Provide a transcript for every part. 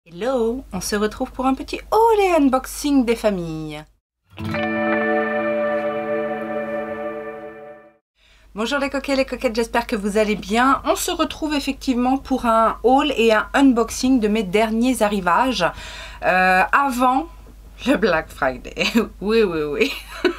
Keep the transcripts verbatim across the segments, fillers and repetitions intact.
Hello, on se retrouve pour un petit haul et unboxing des familles. Bonjour les coquets et les coquettes, j'espère que vous allez bien. On se retrouve effectivement pour un haul et un unboxing de mes derniers arrivages euh, avant le Black Friday. Oui, oui, oui.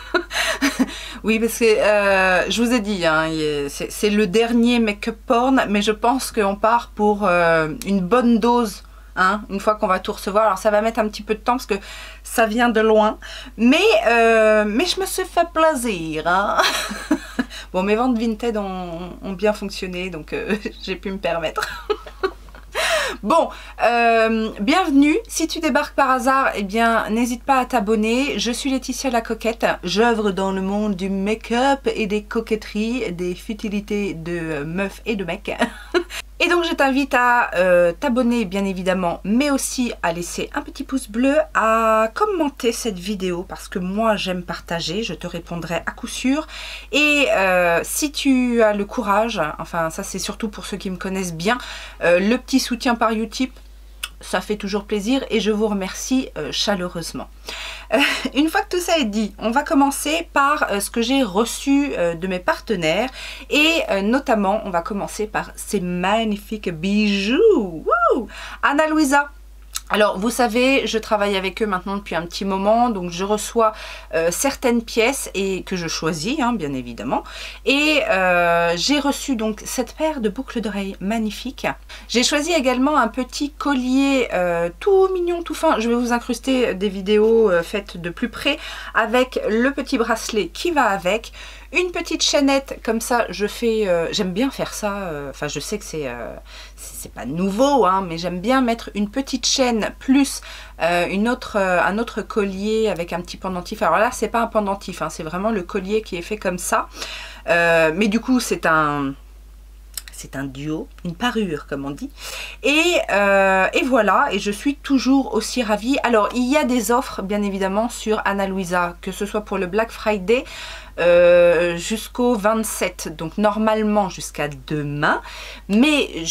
Oui, parce que euh, je vous ai dit, hein, c'est le dernier make-up porn, mais je pense qu'on part pour euh, une bonne dose. Hein, une fois qu'on va tout recevoir, alors ça va mettre un petit peu de temps parce que ça vient de loin, mais, euh, mais je me suis fait plaisir. Hein. Bon, mes ventes Vinted ont, ont bien fonctionné, donc euh, j'ai pu me permettre. Bon, euh, bienvenue. Si tu débarques par hasard, eh bien, n'hésite pas à t'abonner. Je suis Laetitia la coquette. J'œuvre dans le monde du make-up et des coquetteries, des futilités de meufs et de mecs. Et donc je t'invite à euh, t'abonner bien évidemment, mais aussi à laisser un petit pouce bleu, à commenter cette vidéo parce que moi j'aime partager, je te répondrai à coup sûr. Et euh, si tu as le courage, enfin ça c'est surtout pour ceux qui me connaissent bien, euh, le petit soutien par Utip, ça fait toujours plaisir et je vous remercie euh, chaleureusement. Euh, une fois que tout ça est dit, on va commencer par euh, ce que j'ai reçu euh, de mes partenaires et euh, notamment on va commencer par ces magnifiques bijoux. Wouh! Anna Louisa. Alors vous savez, je travaille avec eux maintenant depuis un petit moment, donc je reçois euh, certaines pièces et que je choisis, hein, bien évidemment. Et euh, j'ai reçu donc cette paire de boucles d'oreilles magnifiques. J'ai choisi également un petit collier euh, tout mignon, tout fin. Je vais vous incruster des vidéos euh, faites de plus près avec le petit bracelet qui va avec. Une petite chaînette, comme ça je fais, euh, j'aime bien faire ça, enfin euh, je sais que c'est euh, c'est pas nouveau, hein, mais j'aime bien mettre une petite chaîne plus euh, une autre, euh, un autre collier avec un petit pendentif. Alors là c'est pas un pendentif, hein, c'est vraiment le collier qui est fait comme ça, euh, mais du coup c'est un... c'est un duo, une parure comme on dit. Et, euh, et voilà, et je suis toujours aussi ravie. Alors, il y a des offres, bien évidemment, sur Anna Louisa, que ce soit pour le Black Friday euh, jusqu'au vingt-sept. Donc, normalement, jusqu'à demain. Mais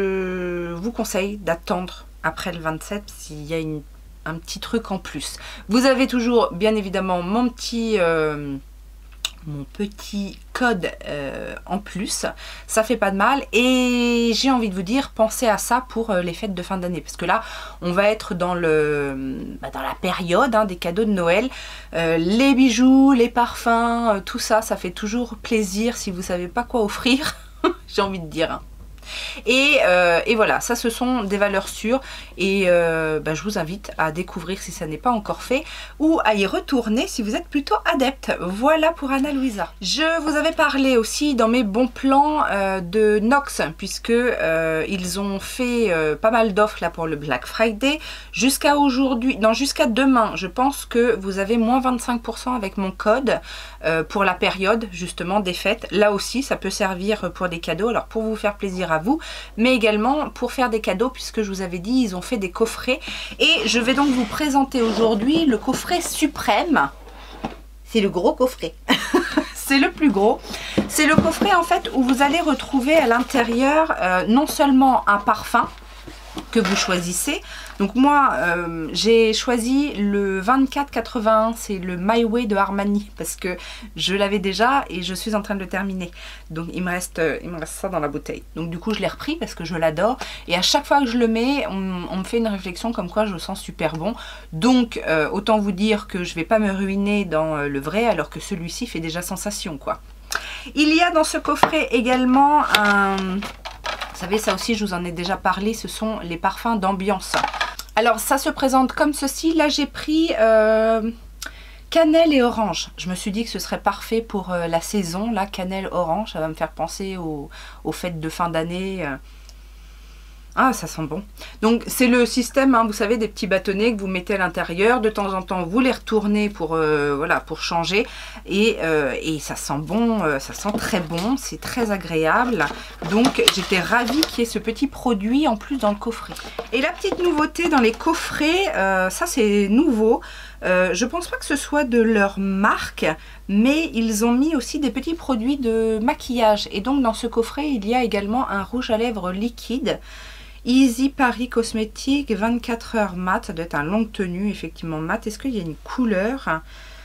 je vous conseille d'attendre après le vingt-sept s'il y a une, un petit truc en plus. Vous avez toujours, bien évidemment, mon petit... Euh, mon petit code euh, en plus, ça fait pas de mal et j'ai envie de vous dire, pensez à ça pour euh, les fêtes de fin d'année parce que là on va être dans le bah, dans la période hein, des cadeaux de Noël, euh, les bijoux, les parfums, euh, tout ça, ça fait toujours plaisir si vous savez pas quoi offrir, j'ai envie de dire. Hein. Et, euh, et voilà, ça ce sont des valeurs sûres et euh, bah, je vous invite à découvrir si ça n'est pas encore fait ou à y retourner si vous êtes plutôt adepte. Voilà pour Anna Louisa. Je vous avais parlé aussi dans mes bons plans euh, de Nox puisque euh, ils ont fait euh, pas mal d'offres là pour le Black Friday jusqu'à aujourd'hui, non jusqu'à demain. Je pense que vous avez moins vingt-cinq pour cent avec mon code euh, pour la période justement des fêtes. Là aussi ça peut servir pour des cadeaux, alors pour vous faire plaisir à vous, mais également pour faire des cadeaux puisque je vous avais dit ils ont fait des coffrets et je vais donc vous présenter aujourd'hui le coffret suprême. C'est le gros coffret. C'est le plus gros. C'est le coffret en fait où vous allez retrouver à l'intérieur euh, non seulement un parfum que vous choisissez. Donc moi euh, j'ai choisi le vingt-quatre quatre-vingt-un, c'est le My Way de Armani parce que je l'avais déjà et je suis en train de le terminer. Donc il me reste, il me reste ça dans la bouteille. Donc du coup je l'ai repris parce que je l'adore et à chaque fois que je le mets on, on me fait une réflexion comme quoi je le sens super bon. Donc euh, autant vous dire que je vais pas me ruiner dans euh, le vrai alors que celui-ci fait déjà sensation quoi. Il y a dans ce coffret également un... Vous savez, ça aussi, je vous en ai déjà parlé, ce sont les parfums d'ambiance. Alors, ça se présente comme ceci. Là, j'ai pris euh, cannelle et orange. Je me suis dit que ce serait parfait pour euh, la saison. Là, cannelle, orange, ça va me faire penser aux, aux fêtes de fin d'année. Ah, ça sent bon. Donc, c'est le système, hein, vous savez, des petits bâtonnets que vous mettez à l'intérieur. De temps en temps, vous les retournez pour, euh, voilà, pour changer. Et, euh, et ça sent bon, euh, ça sent très bon. C'est très agréable. Donc, j'étais ravie qu'il y ait ce petit produit en plus dans le coffret. Et la petite nouveauté dans les coffrets, euh, ça c'est nouveau. Euh, je pense pas que ce soit de leur marque, mais ils ont mis aussi des petits produits de maquillage. Et donc, dans ce coffret, il y a également un rouge à lèvres liquide. Easy Paris Cosmétique, vingt-quatre heures mat, ça doit être un longue tenue, effectivement mat. Est-ce qu'il y a une couleur?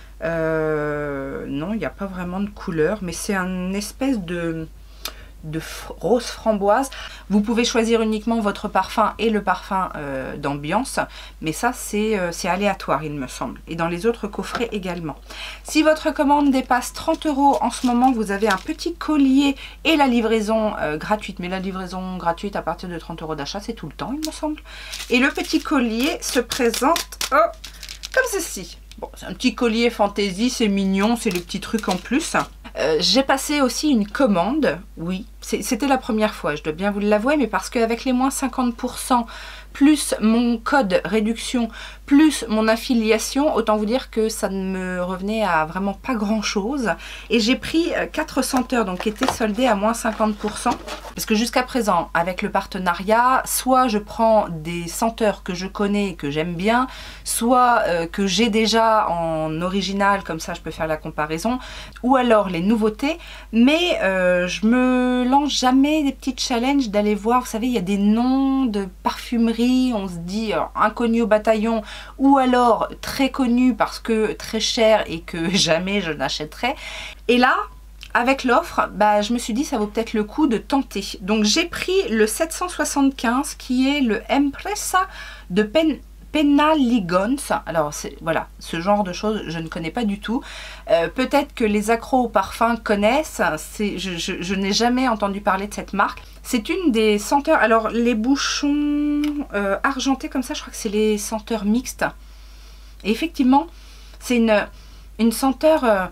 euh, Non, il n'y a pas vraiment de couleur, mais c'est un espèce de... de rose framboise. Vous pouvez choisir uniquement votre parfum et le parfum euh, d'ambiance, mais ça c'est euh, c'est aléatoire il me semble, et dans les autres coffrets également. Si votre commande dépasse trente euros en ce moment, vous avez un petit collier et la livraison euh, gratuite, mais la livraison gratuite à partir de trente euros d'achat, c'est tout le temps il me semble. Et le petit collier se présente oh, comme ceci. Bon, c'est un petit collier fantaisie, c'est mignon, c'est le petit truc en plus. Euh, j'ai passé aussi une commande, oui, c'était la première fois, je dois bien vous l'avouer, mais parce qu'avec les moins cinquante pour cent, plus mon code réduction, plus mon affiliation, autant vous dire que ça ne me revenait à vraiment pas grand chose. Et j'ai pris quatre senteurs, donc qui étaient soldées à moins cinquante pour cent, parce que jusqu'à présent, avec le partenariat, soit je prends des senteurs que je connais et que j'aime bien, soit euh, que j'ai déjà en original, comme ça je peux faire la comparaison, ou alors les nouveautés, mais euh, je me lance jamais des petits challenges d'aller voir, vous savez, il y a des noms de parfumerie, on se dit alors, inconnu au bataillon, ou alors très connu parce que très cher et que jamais je n'achèterai. Et là, avec l'offre, bah, je me suis dit ça vaut peut-être le coup de tenter. Donc j'ai pris le sept cent soixante-quinze qui est le Empresa de Pen Penaligons. Alors voilà, ce genre de choses je ne connais pas du tout. Euh, peut-être que les accros au parfum connaissent, je, je, je n'ai jamais entendu parler de cette marque. C'est une des senteurs, alors les bouchons euh, argentés comme ça, je crois que c'est les senteurs mixtes. Et effectivement, c'est une, une senteur euh,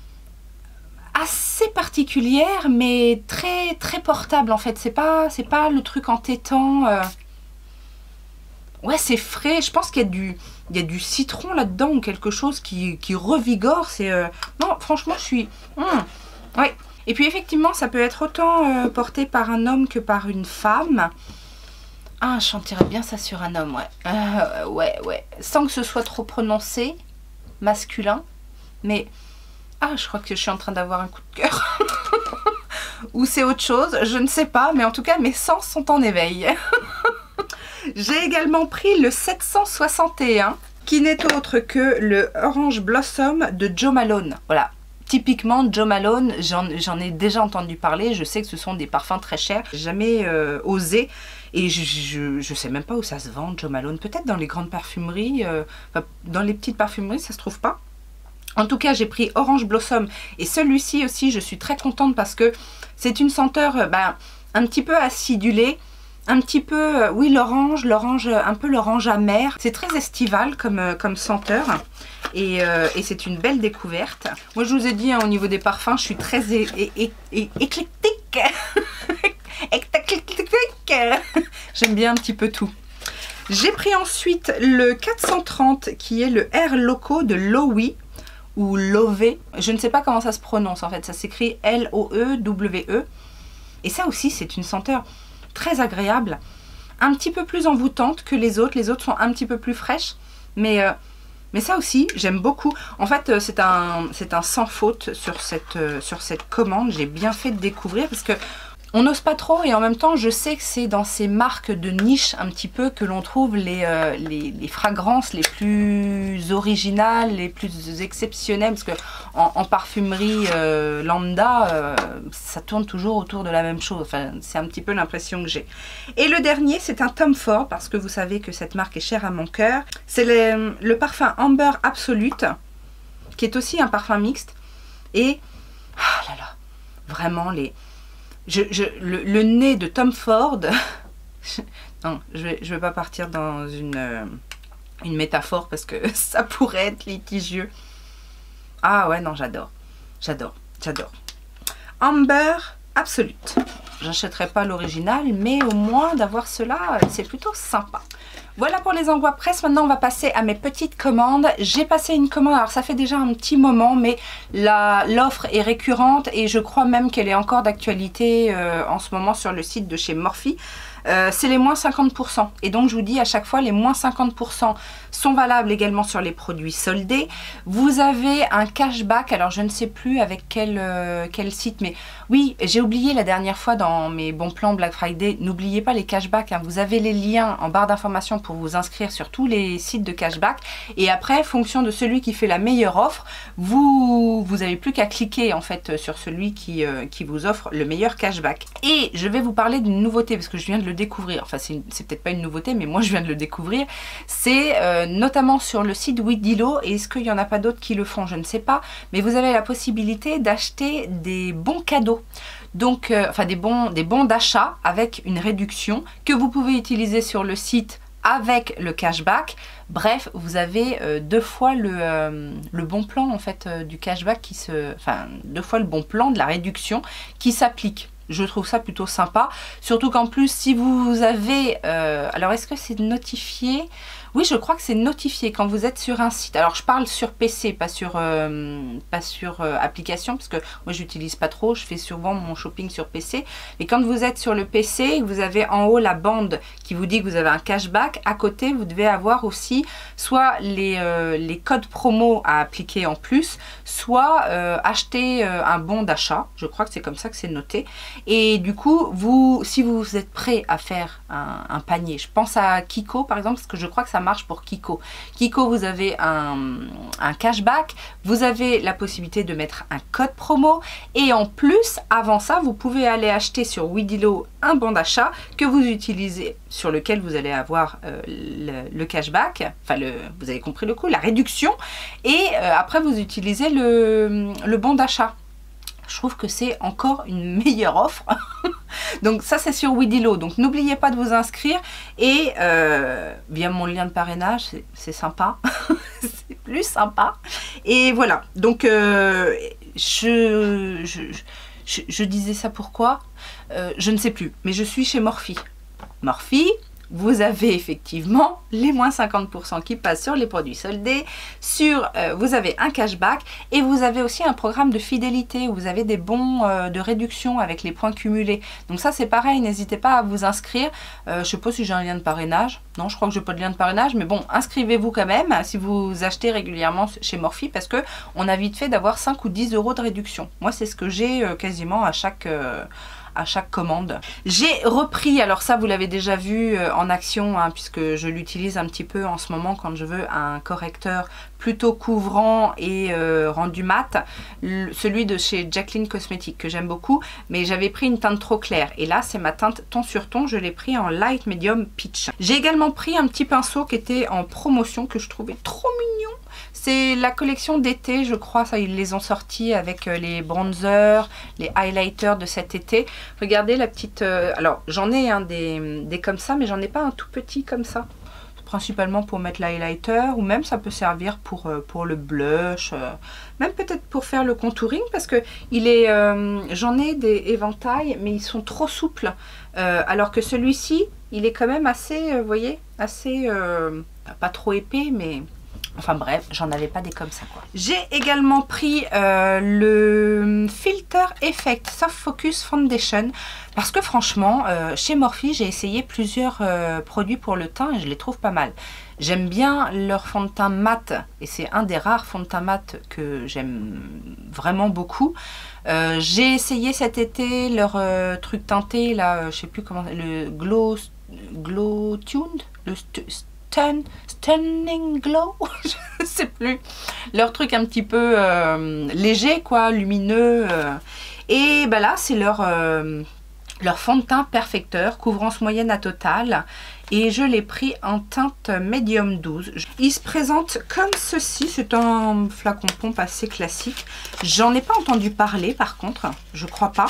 assez particulière, mais très très portable en fait. C'est pas, c'est pas le truc entêtant. Euh... Ouais, c'est frais. Je pense qu'il y a du, il y a du citron là-dedans ou quelque chose qui, qui revigore. C'est euh... non, franchement, je suis. Mmh. Ouais. Et puis effectivement, ça peut être autant euh, porté par un homme que par une femme. Ah, je sentirais bien ça sur un homme, ouais. Euh, ouais, ouais. Sans que ce soit trop prononcé, masculin. Mais ah, je crois que je suis en train d'avoir un coup de cœur. Ou c'est autre chose, je ne sais pas. Mais en tout cas, mes sens sont en éveil. J'ai également pris le sept cent soixante et un, qui n'est autre que le Orange Blossom de Jo Malone. Voilà, typiquement Jo Malone, j'en ai déjà entendu parler, je sais que ce sont des parfums très chers, j'ai jamais euh, osé, et je, je, je sais même pas où ça se vend, Jo Malone, peut-être dans les grandes parfumeries, euh, enfin, dans les petites parfumeries, ça se trouve pas. En tout cas, j'ai pris Orange Blossom, et celui-ci aussi, je suis très contente parce que c'est une senteur euh, ben, un petit peu acidulée. Un petit peu, oui, l'orange, l'orange, un peu l'orange amer. C'est très estival comme, comme senteur. Et, euh, et c'est une belle découverte. Moi, je vous ai dit, hein, au niveau des parfums, je suis très é é é é éclectique. J'aime bien un petit peu tout. J'ai pris ensuite le quatre cent trente, qui est le Air Loco de Loewe. Ou Loewe. Je ne sais pas comment ça se prononce, en fait. Ça s'écrit L O E W E. Et ça aussi, c'est une senteur très agréable, un petit peu plus envoûtante que les autres. Les autres sont un petit peu plus fraîches, mais, euh, mais ça aussi, j'aime beaucoup. En fait, c'est un, c'est un sans faute sur cette, euh, sur cette commande. J'ai bien fait de découvrir parce que on n'ose pas trop, et en même temps, je sais que c'est dans ces marques de niche un petit peu que l'on trouve les, euh, les, les fragrances les plus originales, les plus exceptionnelles, parce que en, en parfumerie euh, lambda, euh, ça tourne toujours autour de la même chose. Enfin, c'est un petit peu l'impression que j'ai. Et le dernier, c'est un Tom Ford, parce que vous savez que cette marque est chère à mon cœur. C'est le, le parfum Amber Absolute, qui est aussi un parfum mixte. Et, ah là là, vraiment les... Je, je, le, le nez de Tom Ford, non, je vais, je vais pas partir dans une, euh, une métaphore parce que ça pourrait être litigieux. Ah ouais, non, j'adore, j'adore, j'adore. Amber Absolute. J'achèterai pas l'original, mais au moins d'avoir cela, c'est plutôt sympa. Voilà pour les envois presse. Maintenant, on va passer à mes petites commandes. J'ai passé une commande, alors ça fait déjà un petit moment, mais l'offre est récurrente et je crois même qu'elle est encore d'actualité euh, en ce moment sur le site de chez Morphe. euh, c'est les moins cinquante pour cent. Et donc je vous dis à chaque fois, les moins cinquante pour cent sont valables également sur les produits soldés. Vous avez un cashback, alors je ne sais plus avec quel, euh, quel site, mais oui, j'ai oublié la dernière fois dans mes bons plans Black Friday, n'oubliez pas les cashbacks, hein. Vous avez les liens en barre d'informations pour vous inscrire sur tous les sites de cashback. Et après, fonction de celui qui fait la meilleure offre, vous vous avez plus qu'à cliquer en fait sur celui qui, euh, qui vous offre le meilleur cashback. Et je vais vous parler d'une nouveauté parce que je viens de le découvrir. Enfin, c'est peut-être pas une nouveauté, mais moi je viens de le découvrir. C'est euh, notamment sur le site Weedilo. Et est-ce qu'il n'y en a pas d'autres qui le font? Je ne sais pas. Mais vous avez la possibilité d'acheter des bons cadeaux. Donc, euh, enfin des bons, des bons d'achat avec une réduction que vous pouvez utiliser sur le site avec le cashback. Bref, vous avez euh, deux fois le, euh, le bon plan en fait euh, du cashback qui se, enfin deux fois le bon plan de la réduction qui s'applique. Je trouve ça plutôt sympa, surtout qu'en plus si vous avez, euh, alors est-ce que c'est notifié? Oui, je crois que c'est notifié quand vous êtes sur un site. Alors, je parle sur P C, pas sur, euh, pas sur euh, application, parce que moi, j'utilise pas trop. Je fais souvent mon shopping sur P C. Et quand vous êtes sur le P C, vous avez en haut la bande qui vous dit que vous avez un cashback. À côté, vous devez avoir aussi soit les, euh, les codes promo à appliquer en plus, soit euh, acheter euh, un bon d'achat. Je crois que c'est comme ça que c'est noté. Et du coup, vous, si vous êtes prêt à faire un, un panier, je pense à Kiko, par exemple, parce que je crois que ça marche pour Kiko. Kiko, vous avez un, un cashback, vous avez la possibilité de mettre un code promo et en plus, avant ça, vous pouvez aller acheter sur Weedilo un bon d'achat que vous utilisez, sur lequel vous allez avoir euh, le, le cashback, enfin, le, vous avez compris le coup, la réduction, et euh, après, vous utilisez le, le bon d'achat. Je trouve que c'est encore une meilleure offre. Donc ça c'est sur Weedilo. Donc n'oubliez pas de vous inscrire. Et euh, via mon lien de parrainage, c'est sympa. C'est plus sympa. Et voilà. Donc euh, je, je, je, je disais ça pourquoi euh, je ne sais plus. Mais je suis chez Morphy. Morphy. Vous avez effectivement les moins cinquante pour cent qui passent sur les produits soldés, sur, euh, vous avez un cashback et vous avez aussi un programme de fidélité où vous avez des bons euh, de réduction avec les points cumulés. Donc ça c'est pareil, n'hésitez pas à vous inscrire. Euh, je ne sais pas si j'ai un lien de parrainage. Non, je crois que je n'ai pas de lien de parrainage, mais bon, inscrivez-vous quand même si vous achetez régulièrement chez Morphy parce que on a vite fait d'avoir cinq ou dix euros de réduction. Moi c'est ce que j'ai euh, quasiment à chaque... Euh, à chaque commande. J'ai repris, alors ça vous l'avez déjà vu euh, en action hein, puisque je l'utilise un petit peu en ce moment quand je veux un correcteur plutôt couvrant et euh, rendu mat, le, celui de chez Jacqueline Cosmetics que j'aime beaucoup, mais j'avais pris une teinte trop claire et là c'est ma teinte ton sur ton, je l'ai pris en light medium peach. J'ai également pris un petit pinceau qui était en promotion que je trouvais trop mignon. C'est la collection d'été, je crois, ça ils les ont sortis avec les bronzers, les highlighters de cet été. Regardez la petite... Euh, alors, j'en ai un des, des comme ça, mais j'en ai pas un tout petit comme ça. Principalement pour mettre l'highlighter, ou même ça peut servir pour, euh, pour le blush, euh, même peut-être pour faire le contouring, parce que il est, euh, j'en ai des éventails, mais ils sont trop souples. Euh, alors que celui-ci, il est quand même assez, euh, vous voyez, assez... Euh, pas trop épais, mais... Enfin bref, j'en avais pas des comme ça quoi. J'ai également pris euh, le Filter Effect Soft Focus Foundation parce que franchement, euh, chez Morphy, j'ai essayé plusieurs euh, produits pour le teint et je les trouve pas mal. J'aime bien leur fond de teint mat et c'est un des rares fonds de teint mat que j'aime vraiment beaucoup. Euh, j'ai essayé cet été leur euh, truc teinté là, je sais plus comment, le Glow, Glow Tuned, le Stun, Stunning Glow, je sais plus, leur truc un petit peu euh, léger quoi, lumineux, euh. Et bah là c'est leur, euh, leur fond de teint perfecteur, couvrance moyenne à totale, et je l'ai pris en teinte médium douze. Il se présente comme ceci, c'est un flacon pompe assez classique, j'en ai pas entendu parler par contre, je crois pas.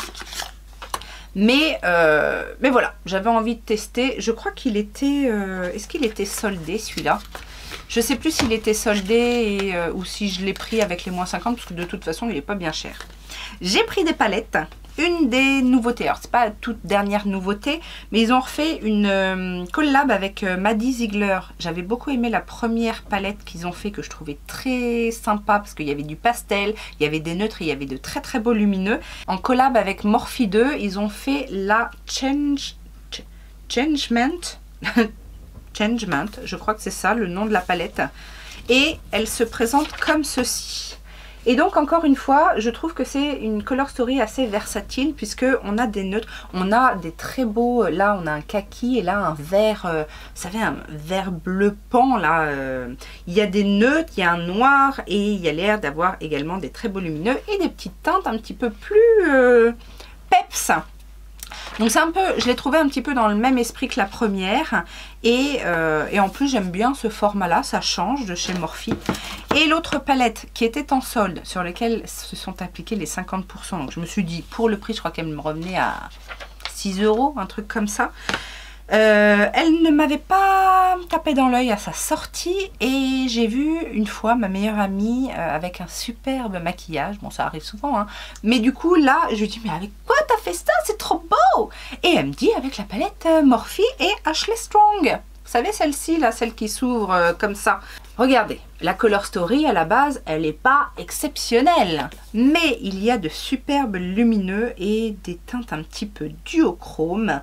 Mais, euh, mais voilà, j'avais envie de tester. Je crois qu'il était... Euh, Est-ce qu'il était soldé celui-là? Je ne sais plus s'il était soldé et, euh, ou si je l'ai pris avec les moins cinquante parce que de toute façon il n'est pas bien cher. J'ai pris des palettes. Une des nouveautés, alors c'est pas la toute dernière nouveauté, mais ils ont refait une euh, collab avec euh, Maddie Ziegler. J'avais beaucoup aimé la première palette qu'ils ont fait, que je trouvais très sympa parce qu'il y avait du pastel, il y avait des neutres et il y avait de très très beaux lumineux. En collab avec Morphy deux, ils ont fait la Change, Changement. Changement, je crois que c'est ça le nom de la palette. Et elle se présente comme ceci. Et donc encore une fois, je trouve que c'est une color story assez versatile puisque on a des neutres, on a des très beaux, là on a un kaki et là un vert, euh, vous savez un vert bleu pan là, euh, il y a des neutres, il y a un noir et il y a l'air d'avoir également des très beaux lumineux et des petites teintes un petit peu plus euh, peps. Donc c'est un peu, je l'ai trouvé un petit peu dans le même esprit que la première et, euh, et en plus j'aime bien ce format là, ça change de chez Morphe. Et l'autre palette qui était en solde sur laquelle se sont appliqués les cinquante pour cent, donc je me suis dit pour le prix je crois qu'elle me revenait à six euros, un truc comme ça. Euh, elle ne m'avait pas tapé dans l'œil à sa sortie et j'ai vu une fois ma meilleure amie euh, avec un superbe maquillage, bon ça arrive souvent hein, mais du coup là je lui dis mais avec quoi t'as fait ça, c'est trop beau, et elle me dit avec la palette euh, Morphe et Ashley Strong, vous savez celle-ci là, celle qui s'ouvre euh, comme ça. Regardez, la color story à la base elle n'est pas exceptionnelle mais il y a de superbes lumineux et des teintes un petit peu duochrome.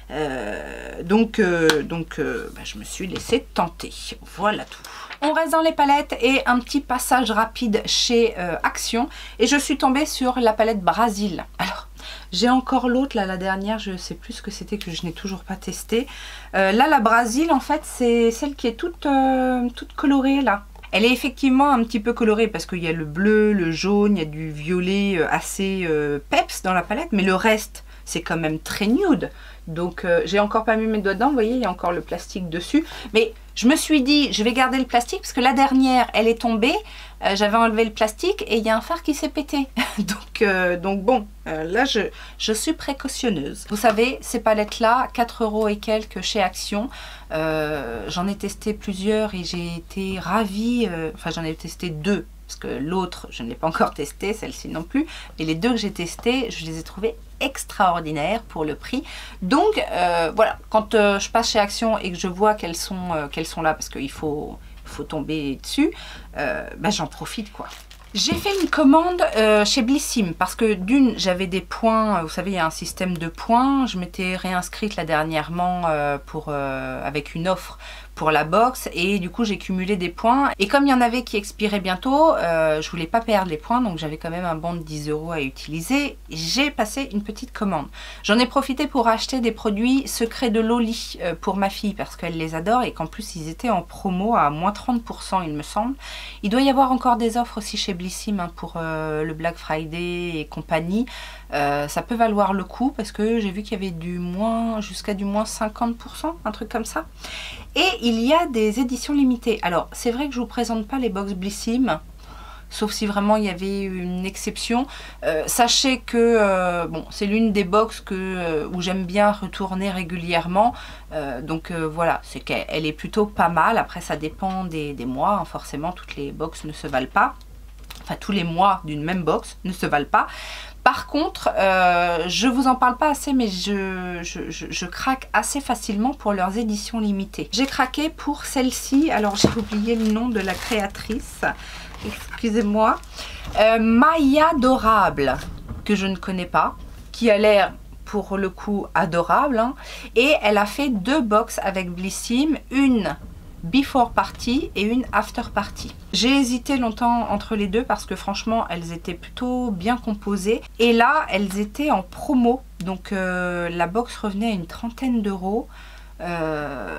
Euh, donc euh, donc euh, bah, je me suis laissée tenter, voilà tout. On reste dans les palettes et un petit passage rapide chez euh, Action et je suis tombée sur la palette Brazil. Alors j'ai encore l'autre là, la dernière, je sais plus ce que c'était que je n'ai toujours pas testé. Euh, là la Brazil en fait c'est celle qui est toute, euh, toute colorée là. Elle est effectivement un petit peu colorée parce qu'il y a le bleu, le jaune, il y a du violet assez euh, peps dans la palette, mais le reste c'est quand même très nude. Donc euh, j'ai encore pas mis mes doigts dedans, vous voyez il y a encore le plastique dessus. Mais je me suis dit je vais garder le plastique parce que la dernière elle est tombée, euh, j'avais enlevé le plastique et il y a un phare qui s'est pété. donc, euh, donc bon, euh, là je, je suis précautionneuse. Vous savez ces palettes là, quatre euros et quelques chez Action. Euh, j'en ai testé plusieurs et j'ai été ravie, euh, enfin j'en ai testé deux. Parce que l'autre, je ne l'ai pas encore testé, celle-ci non plus. Mais les deux que j'ai testées, je les ai trouvées extraordinaires pour le prix. Donc euh, voilà, quand euh, je passe chez Action et que je vois qu'elles sont, euh, qu'elles sont là, parce qu'il faut, faut tomber dessus, euh, bah, j'en profite quoi. J'ai fait une commande euh, chez Blissim parce que d'une j'avais des points, vous savez il y a un système de points, je m'étais réinscrite là dernièrement euh, pour, euh, avec une offre pour la box et du coup j'ai cumulé des points et comme il y en avait qui expiraient bientôt, euh, je voulais pas perdre les points donc j'avais quand même un bon de dix euros à utiliser. J'ai passé une petite commande. J'en ai profité pour acheter des produits secrets de Loli euh, pour ma fille parce qu'elle les adore et qu'en plus ils étaient en promo à moins trente pour cent il me semble. Il doit y avoir encore des offres aussi chez Blissim hein, pour euh, le Black Friday et compagnie. Euh, ça peut valoir le coup parce que j'ai vu qu'il y avait du moins jusqu'à du moins cinquante pour cent, un truc comme ça. Et il y a des éditions limitées. Alors c'est vrai que je vous présente pas les box Blissim, sauf si vraiment il y avait une exception. Euh, sachez que euh, bon, c'est l'une des box que, euh, où j'aime bien retourner régulièrement. Euh, donc euh, voilà, c'est qu'elle est plutôt pas mal. Après ça dépend des, des mois, hein. Forcément toutes les box ne se valent pas. Enfin tous les mois d'une même box ne se valent pas. Par contre, euh, je vous en parle pas assez, mais je, je, je, je craque assez facilement pour leurs éditions limitées. J'ai craqué pour celle-ci, alors j'ai oublié le nom de la créatrice, excusez-moi. Euh, Maya Adorable, que je ne connais pas, qui a l'air pour le coup adorable. Hein, et elle a fait deux box avec Blissim, une before party et une after party. J'ai hésité longtemps entre les deux parce que franchement elles étaient plutôt bien composées et là elles étaient en promo donc euh, la box revenait à une trentaine d'euros. Euh,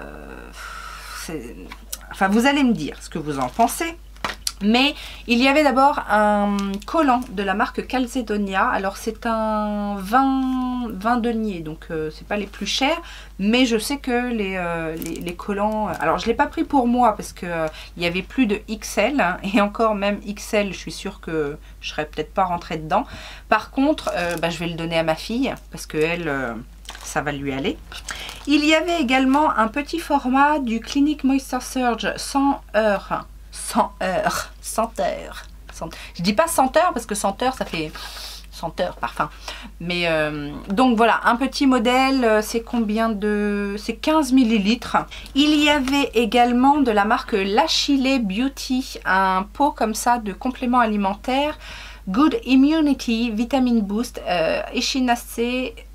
enfin vous allez me dire ce que vous en pensez. Mais il y avait d'abord un collant de la marque Calzedonia. Alors c'est un vin, vin denier, donc euh, c'est pas les plus chers. Mais je sais que les, euh, les, les collants... Alors je ne l'ai pas pris pour moi parce qu'il euh, y avait plus de X L. Hein, et encore même X L, je suis sûre que je serais peut-être pas rentrée dedans. Par contre, euh, bah, je vais le donner à ma fille parce qu'elle... Euh, ça va lui aller. Il y avait également un petit format du Clinique Moisture Surge cent heures. cent heures, senteur. Je dis pas senteur parce que senteur ça fait senteur, parfum. Mais euh, donc voilà, un petit modèle, c'est combien de... c'est quinze millilitres. Il y avait également de la marque L'Achille Beauty, un pot comme ça de compléments alimentaires. Good Immunity, Vitamin Boost, euh, Echinacea,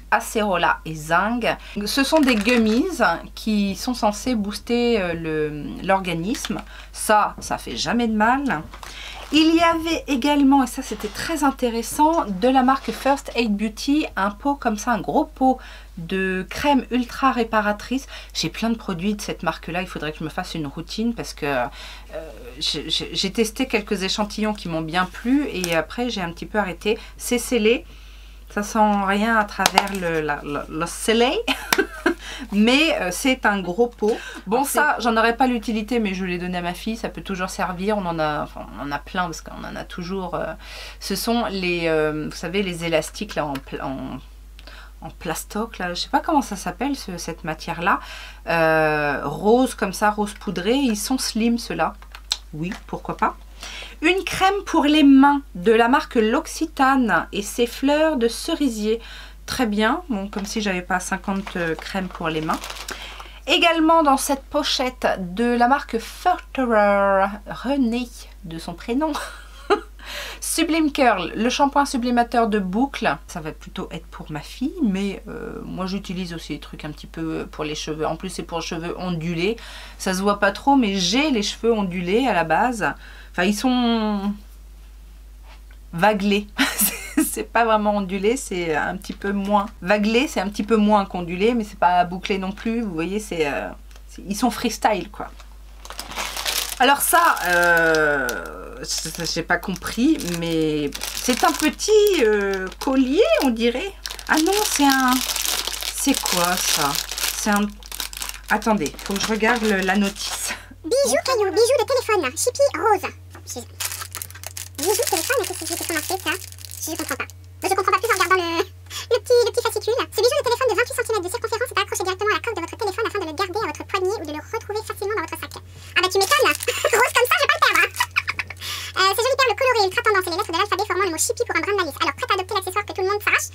Acerola et Zinc. Ce sont des gummies qui sont censés booster l'organisme. Ça, ça fait jamais de mal. Il y avait également, et ça c'était très intéressant, de la marque First Aid Beauty, un pot comme ça, un gros pot de crème ultra réparatrice. J'ai plein de produits de cette marque-là, il faudrait que je me fasse une routine parce que euh, j'ai testé quelques échantillons qui m'ont bien plu et après j'ai un petit peu arrêté. C'est scellé, ça sent rien à travers le, la, le, le scellé. Mais euh, c'est un gros pot. Bon, ça, j'en aurais pas l'utilité, mais je l'ai donné à ma fille. Ça peut toujours servir. On en a, enfin, on en a plein parce qu'on en a toujours. Euh, ce sont les, euh, vous savez, les élastiques là en, en, en plastoc là. Je sais pas comment ça s'appelle ce, cette matière là. Euh, rose comme ça, rose poudré. Ils sont slim ceux-là. Oui, pourquoi pas. Une crème pour les mains de la marque L'Occitane et ses fleurs de cerisier. Très bien, bon, comme si j'avais pas cinquante crèmes pour les mains. Également dans cette pochette de la marque Futterer, René de son prénom, Sublime Curl, le shampoing sublimateur de boucle. Ça va plutôt être pour ma fille, mais euh, moi j'utilise aussi des trucs un petit peu pour les cheveux. En plus c'est pour cheveux ondulés, ça se voit pas trop, mais j'ai les cheveux ondulés à la base. Enfin ils sont vaguelés. C'est pas vraiment ondulé, c'est un petit peu moins vaguelé, c'est un petit peu moins qu'ondulé, mais c'est pas bouclé non plus. Vous voyez, c'est euh, ils sont freestyle quoi. Alors ça, euh, j'ai pas compris, mais c'est un petit euh, collier, on dirait. Ah non, c'est un, c'est quoi ça? C'est un. Attendez, faut que je regarde le, la notice. Bijoux cailloux, bijoux de téléphone, chippy rose. Bijoux de téléphone, qu'est-ce que c'est marqué ça? Je comprends pas. Je comprends pas plus en regardant le, le, petit, le petit fascicule. Ce bijou de téléphone de vingt-huit centimètres de circonférence est accroché directement à la coque de votre téléphone afin de le garder à votre poignet ou de le retrouver facilement dans votre sac. Ah bah tu m'étonnes. Rose comme ça, je vais pas le perdre. Euh, ces jolies perles colorées ultra tendance et les lettres de l'alphabet formant le mot chippy pour un brin de malice. Alors prête à adopter l'accessoire que tout le monde s'arrache.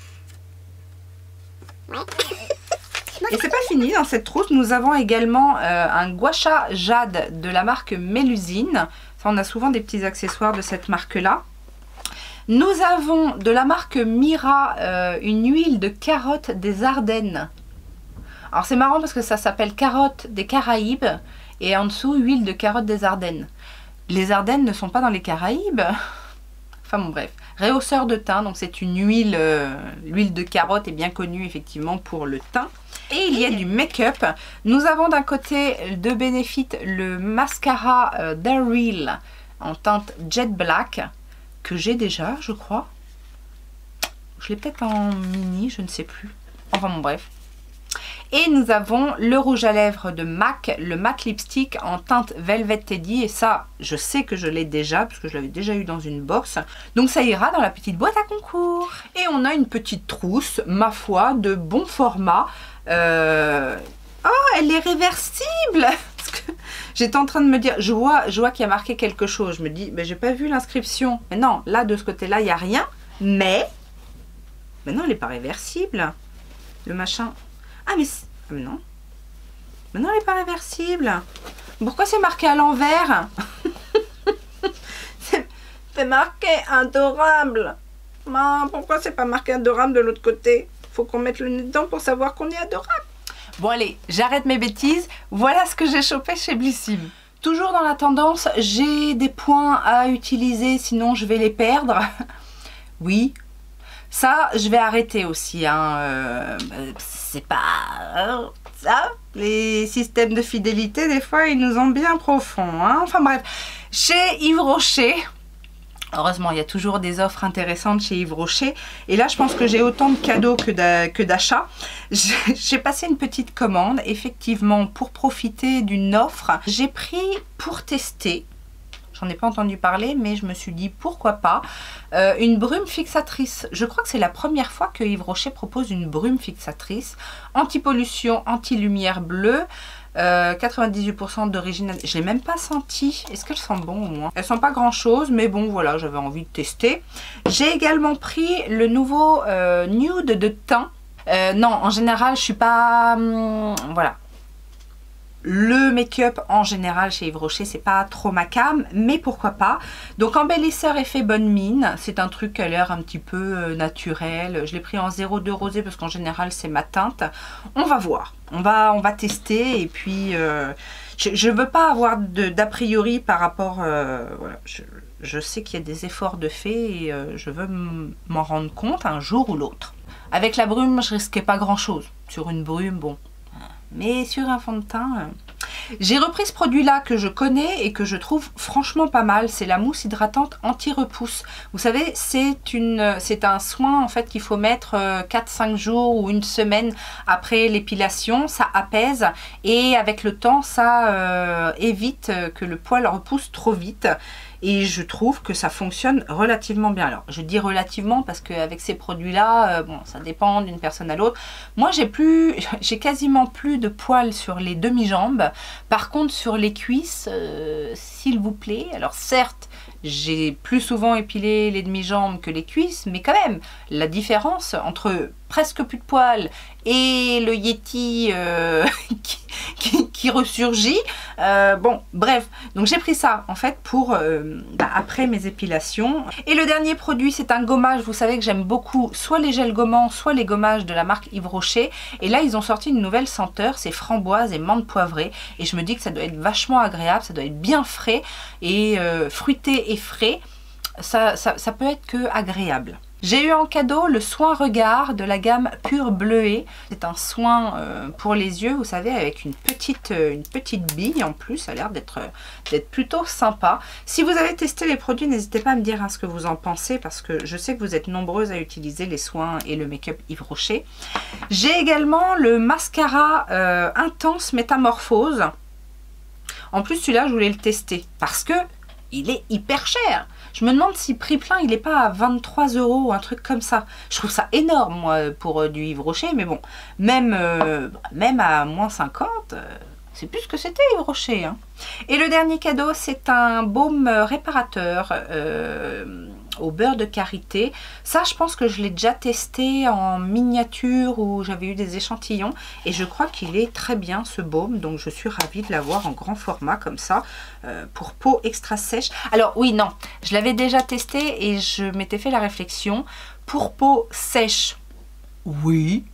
Ouais. Bon, et c'est pas fini, dans cette trousse, nous avons également euh, un gua sha jade de la marque Mélusine. Ça, on a souvent des petits accessoires de cette marque-là. Nous avons de la marque Mira euh, une huile de carotte des Ardennes. Alors c'est marrant parce que ça s'appelle carotte des Caraïbes et en dessous huile de carotte des Ardennes. Les Ardennes ne sont pas dans les Caraïbes. Enfin bon bref. Réhausseur de teint, donc c'est une huile, euh, l'huile de carotte est bien connue effectivement pour le teint. Et il y a du make-up. Nous avons d'un côté de Benefit le mascara euh, Daryl en teinte Jet Black. Que j'ai déjà, je crois. Je l'ai peut-être en mini, je ne sais plus. Enfin bon, bref. Et nous avons le rouge à lèvres de M A C, le matte lipstick en teinte Velvet Teddy. Et ça, je sais que je l'ai déjà, parce que je l'avais déjà eu dans une box. Donc ça ira dans la petite boîte à concours. Et on a une petite trousse, ma foi, de bon format. Euh... Oh, elle est réversible! J'étais en train de me dire, je vois, je vois qu'il y a marqué quelque chose. Je me dis, ben, j'ai pas vu l'inscription. Mais non, là, de ce côté-là, il n'y a rien. Mais, mais non, elle n'est pas réversible. Le machin. Ah, mais, ah, mais non. Mais non, elle n'est pas réversible. Pourquoi c'est marqué à l'envers? C'est marqué adorable. Ah, pourquoi c'est pas marqué adorable de l'autre côté? Faut qu'on mette le nez dedans pour savoir qu'on est adorable. Bon allez, j'arrête mes bêtises. Voilà ce que j'ai chopé chez Blissim. Toujours dans la tendance, j'ai des points à utiliser, sinon je vais les perdre. Oui, ça je vais arrêter aussi. Hein. Euh, c'est pas ça. Les systèmes de fidélité, des fois, ils nous ont bien profond. Hein. Enfin bref, chez Yves Rocher. Heureusement, il y a toujours des offres intéressantes chez Yves Rocher. Et là, je pense que j'ai autant de cadeaux que d'achats. J'ai passé une petite commande, effectivement, pour profiter d'une offre. J'ai pris pour tester, j'en ai pas entendu parler, mais je me suis dit pourquoi pas, euh, une brume fixatrice. Je crois que c'est la première fois que Yves Rocher propose une brume fixatrice. Anti-pollution, anti-lumière bleue. Euh, quatre-vingt-dix-huit pour cent d'origine, je l'ai même pas senti. Est-ce qu'elles sentent bon au moins? Elles sentent pas grand chose, mais bon voilà, j'avais envie de tester. J'ai également pris le nouveau euh, nude de teint. Euh, non, en général, je suis pas, hum, voilà. Le make-up en général chez Yves Rocher, c'est pas trop ma cam, mais pourquoi pas. Donc embellisseur effet bonne mine, c'est un truc qui a l'air un petit peu euh, naturel. Je l'ai pris en zéro deux rosé parce qu'en général c'est ma teinte. On va voir, on va, on va tester et puis euh, je ne veux pas avoir d'a priori par rapport... Euh, voilà, je, je sais qu'il y a des efforts de fait et euh, je veux m'en rendre compte un jour ou l'autre. Avec la brume, je risquais pas grand chose. Sur une brume, bon... Mais sur un fond de teint, euh... j'ai repris ce produit-là que je connais et que je trouve franchement pas mal. C'est la mousse hydratante anti-repousse. Vous savez, c'est une, c'est un soin en fait qu'il faut mettre euh, quatre cinq jours ou une semaine après l'épilation. Ça apaise et avec le temps, ça euh, évite que le poil repousse trop vite. Et je trouve que ça fonctionne relativement bien. Alors, je dis relativement parce qu'avec ces produits-là, euh, bon, ça dépend d'une personne à l'autre. Moi, j'ai plus, j'ai quasiment plus de poils sur les demi-jambes. Par contre, sur les cuisses, euh, s'il vous plaît, alors certes, j'ai plus souvent épilé les demi-jambes que les cuisses, mais quand même, la différence entre presque plus de poils et le Yeti euh, qui, qui, qui ressurgit, euh, bon, bref, donc j'ai pris ça en fait pour euh, bah, après mes épilations. Et le dernier produit, c'est un gommage. Vous savez que j'aime beaucoup soit les gels gommants, soit les gommages de la marque Yves Rocher, et là ils ont sorti une nouvelle senteur, c'est framboise et menthe poivrée, et je me dis que ça doit être vachement agréable, ça doit être bien frais et euh, fruité et frais, ça, ça, ça peut être que agréable. J'ai eu en cadeau le soin regard de la gamme Pure Bleuet. C'est un soin euh, pour les yeux, vous savez, avec une petite, euh, une petite bille en plus. Ça a l'air d'être d'être plutôt sympa. Si vous avez testé les produits, n'hésitez pas à me dire hein, ce que vous en pensez, parce que je sais que vous êtes nombreuses à utiliser les soins et le make-up Yves Rocher. J'ai également le mascara euh, Intense Métamorphose. En plus, celui-là, je voulais le tester parce que il est hyper cher. Je me demande si prix plein, il n'est pas à vingt-trois euros ou un truc comme ça. Je trouve ça énorme, moi, pour euh, du Yves Rocher. Mais bon, même, euh, même à moins cinquante, euh, c'est plus que c'était Yves Rocher. Hein. Et le dernier cadeau, c'est un baume réparateur euh, au beurre de karité. Ça, je pense que je l'ai déjà testé en miniature où j'avais eu des échantillons. Et je crois qu'il est très bien, ce baume. Donc, je suis ravie de l'avoir en grand format comme ça, euh, pour peau extra sèche. Alors, oui, non, je l'avais déjà testé et je m'étais fait la réflexion. Pour peau sèche, oui.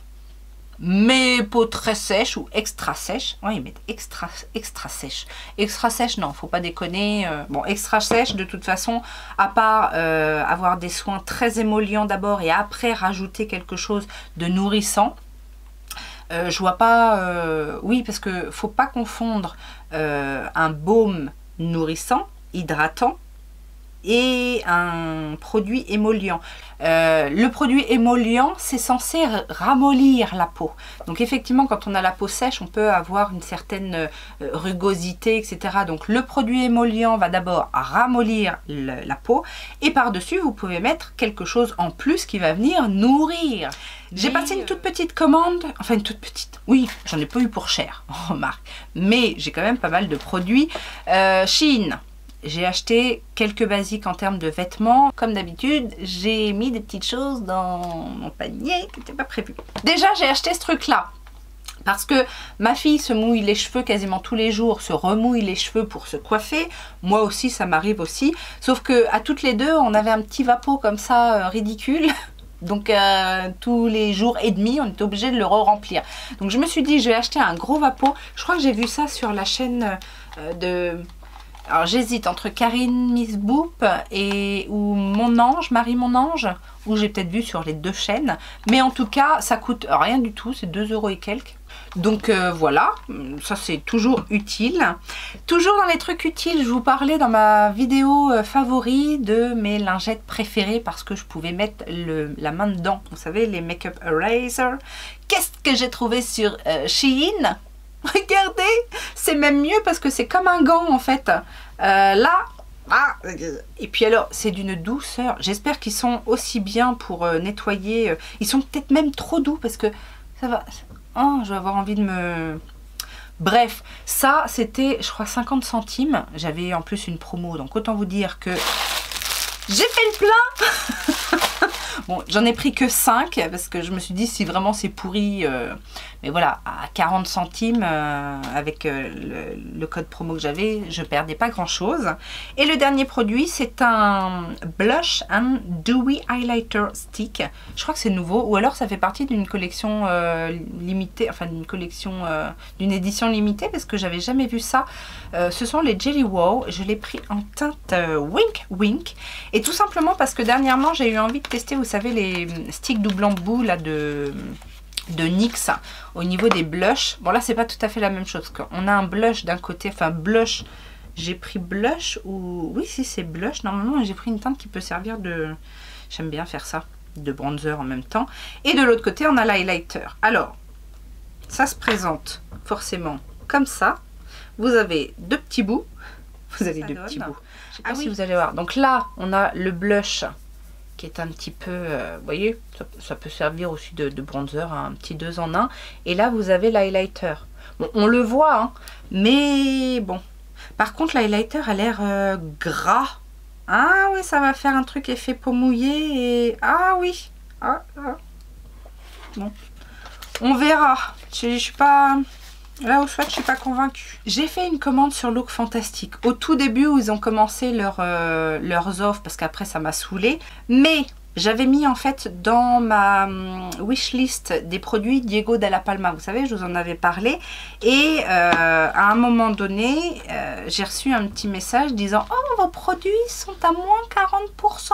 Mais peau très sèche ou extra sèche, oui, mais extra, extra sèche. Extra sèche, non, faut pas déconner. Euh, bon, extra sèche, de toute façon, à part euh, avoir des soins très émollients d'abord et après rajouter quelque chose de nourrissant, euh, je vois pas. Euh, oui, parce que faut pas confondre euh, un baume nourrissant, hydratant, et un produit émollient. Euh, le produit émollient, c'est censé ramollir la peau. Donc effectivement, quand on a la peau sèche, on peut avoir une certaine euh, rugosité, et cetera. Donc le produit émollient va d'abord ramollir le, la peau, et par-dessus, vous pouvez mettre quelque chose en plus qui va venir nourrir. J'ai passé une toute petite commande, enfin une toute petite, oui, j'en ai pas eu pour cher, remarque, mais j'ai quand même pas mal de produits. Euh, Shein. J'ai acheté quelques basiques en termes de vêtements. Comme d'habitude, j'ai mis des petites choses dans mon panier qui n'était pas prévu. Déjà, j'ai acheté ce truc-là. Parce que ma fille se mouille les cheveux quasiment tous les jours, se remouille les cheveux pour se coiffer. Moi aussi, ça m'arrive aussi. Sauf que à toutes les deux, on avait un petit vapeau comme ça, euh, ridicule. Donc euh, tous les jours et demi, on était obligé de le re-remplir. Donc je me suis dit, je vais acheter un gros vapeau. Je crois que j'ai vu ça sur la chaîne euh, de... Alors j'hésite entre Karine Miss Boop et ou Mon Ange, Marie Mon Ange, ou j'ai peut-être vu sur les deux chaînes. Mais en tout cas, ça coûte rien du tout, c'est deux euros et quelques. Donc euh, voilà, ça c'est toujours utile. Toujours dans les trucs utiles, je vous parlais dans ma vidéo euh, favori de mes lingettes préférées parce que je pouvais mettre le, la main dedans. Vous savez, les Make-up Eraser. Qu'est-ce que j'ai trouvé sur euh, Shein ? Regardez, c'est même mieux parce que c'est comme un gant en fait. Euh, là, ah, et puis alors, c'est d'une douceur. J'espère qu'ils sont aussi bien pour euh, nettoyer. Ils sont peut-être même trop doux parce que ça va... Oh, je vais avoir envie de me... Bref, ça c'était, je crois, cinquante centimes. J'avais en plus une promo, donc autant vous dire que j'ai fait le plein. Bon, j'en ai pris que cinq parce que je me suis dit si vraiment c'est pourri, euh, mais voilà, à quarante centimes euh, avec euh, le, le code promo que j'avais, je perdais pas grand chose. Et le dernier produit, c'est un Blush and Dewy Highlighter Stick. Je crois que c'est nouveau, ou alors ça fait partie d'une collection euh, limitée, enfin d'une collection, euh, d'une édition limitée, parce que j'avais jamais vu ça. Euh, ce sont les Jelly Wow. Je l'ai pris en teinte euh, Wink Wink, et tout simplement parce que dernièrement j'ai eu envie de tester, vous savez, les sticks double embout là de de N Y X au niveau des blushs. Bon là c'est pas tout à fait la même chose, on a un blush d'un côté, enfin blush, j'ai pris blush ou oui si c'est blush normalement, j'ai pris une teinte qui peut servir de, j'aime bien faire ça, de bronzer en même temps, et de l'autre côté on a l'highlighter. Alors ça se présente forcément comme ça, vous avez deux petits bouts, vous avez ça deux donne. petits bouts, je sais pas ah si oui. Vous allez voir, donc là on a le blush qui est un petit peu, euh, vous voyez, ça, ça peut servir aussi de, de bronzer, hein, un petit deux en un. Et là, vous avez l'highlighter. Bon, on le voit, hein, mais bon. Par contre, l'highlighter a l'air euh, gras. Ah oui, ça va faire un truc effet peau mouillée. Et... Ah oui. Ah, ah. Bon. On verra. Je, je suis pas... Là au soit je suis pas convaincue. J'ai fait une commande sur Look Fantastic. Au tout début où ils ont commencé leur, euh, leurs offres, parce qu'après ça m'a saoulée. Mais j'avais mis en fait dans ma um, wishlist des produits Diego Dalla Palma. Vous savez, je vous en avais parlé. Et euh, à un moment donné, euh, j'ai reçu un petit message disant « Oh, vos produits sont à moins quarante pour cent ».